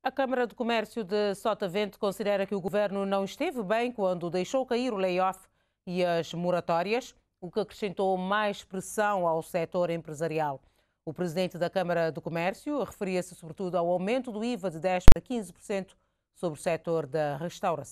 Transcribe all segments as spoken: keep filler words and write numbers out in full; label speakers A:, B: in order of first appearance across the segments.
A: A Câmara de Comércio de Sotavento considera que o governo não esteve bem quando deixou cair o layoff e as moratórias, o que acrescentou mais pressão ao setor empresarial. O presidente da Câmara de Comércio referia-se sobretudo ao aumento do I V A de dez por cento para quinze por cento sobre o setor da restauração.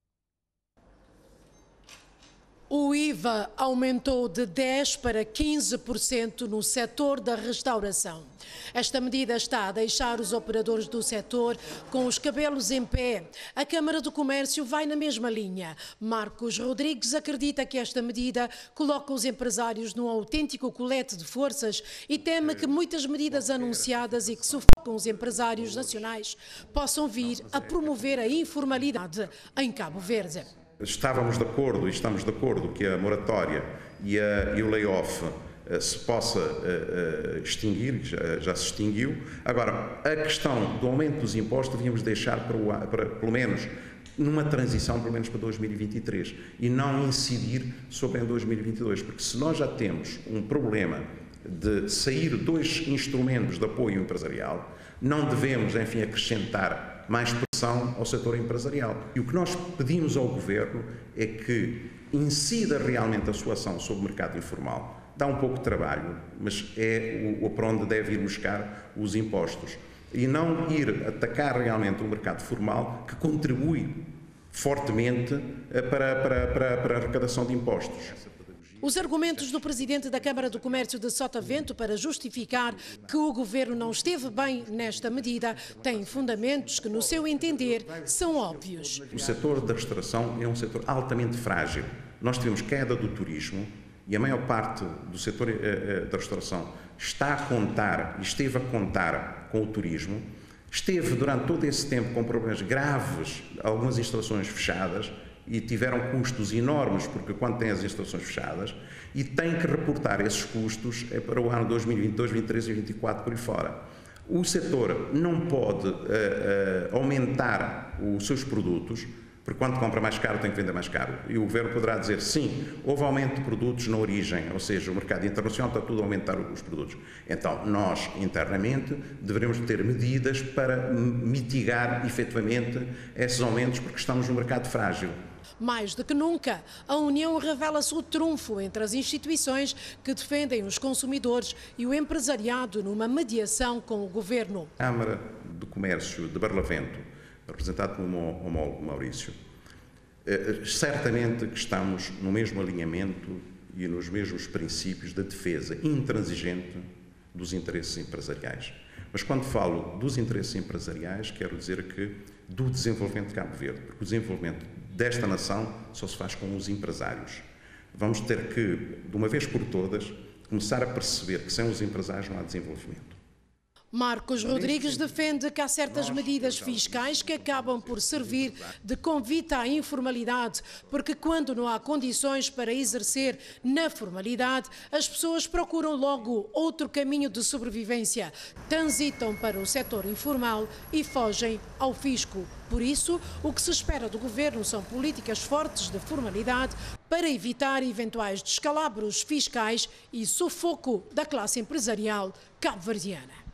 B: O I V A aumentou de dez para quinze por cento no setor da restauração. Esta medida está a deixar os operadores do setor com os cabelos em pé. A Câmara do Comércio vai na mesma linha. Marcos Rodrigues acredita que esta medida coloca os empresários num autêntico colete de forças e teme que muitas medidas anunciadas e que sufocam os empresários nacionais possam vir a promover a informalidade em Cabo Verde.
C: Estávamos de acordo e estamos de acordo que a moratória e, a, e o layoff uh, se possa uh, uh, extinguir, já, já se extinguiu. Agora, a questão do aumento dos impostos devíamos deixar para, o, para pelo menos numa transição, pelo menos para dois mil e vinte e três, e não incidir sobre em dois mil e vinte e dois, porque se nós já temos um problema de sair dois instrumentos de apoio empresarial, não devemos, enfim, acrescentar mais pressão ao setor empresarial. E o que nós pedimos ao Governo é que incida realmente a sua ação sobre o mercado informal. Dá um pouco de trabalho, mas é o, para onde deve ir buscar os impostos. E não ir atacar realmente o mercado formal, que contribui fortemente para, para, para, para a arrecadação de impostos.
B: Os argumentos do presidente da Câmara do Comércio de Sotavento para justificar que o governo não esteve bem nesta medida têm fundamentos que, no seu entender, são óbvios.
C: O setor da restauração é um setor altamente frágil. Nós tivemos queda do turismo e a maior parte do setor da restauração está a contar e esteve a contar com o turismo. Esteve durante todo esse tempo com problemas graves, algumas instalações fechadas, e tiveram custos enormes, porque quando tem as instalações fechadas, e tem que reportar esses custos para o ano dois mil e vinte e dois, vinte e três e vinte e quatro por aí fora. O setor não pode uh, uh, aumentar os seus produtos, porque quando compra mais caro tem que vender mais caro. E o Governo poderá dizer, sim, houve aumento de produtos na origem, ou seja, o mercado internacional está tudo a aumentar os produtos. Então, nós, internamente, deveremos ter medidas para mitigar, efetivamente, esses aumentos, porque estamos num mercado frágil.
B: Mais do que nunca, a União revela-se o trunfo entre as instituições que defendem os consumidores e o empresariado numa mediação com o Governo.
C: A Câmara do Comércio de Barlavento, representado pelo homólogo Maurício, certamente que estamos no mesmo alinhamento e nos mesmos princípios da defesa intransigente dos interesses empresariais. Mas quando falo dos interesses empresariais, quero dizer que do desenvolvimento de Cabo Verde, porque o desenvolvimento desta nação só se faz com os empresários. Vamos ter que, de uma vez por todas, começar a perceber que sem os empresários não há desenvolvimento.
B: Marcos Rodrigues defende que há certas medidas fiscais que acabam por servir de convite à informalidade, porque quando não há condições para exercer na formalidade, as pessoas procuram logo outro caminho de sobrevivência, transitam para o setor informal e fogem ao fisco. Por isso, o que se espera do governo são políticas fortes de formalidade para evitar eventuais descalabros fiscais e sufoco da classe empresarial cabo-verdiana.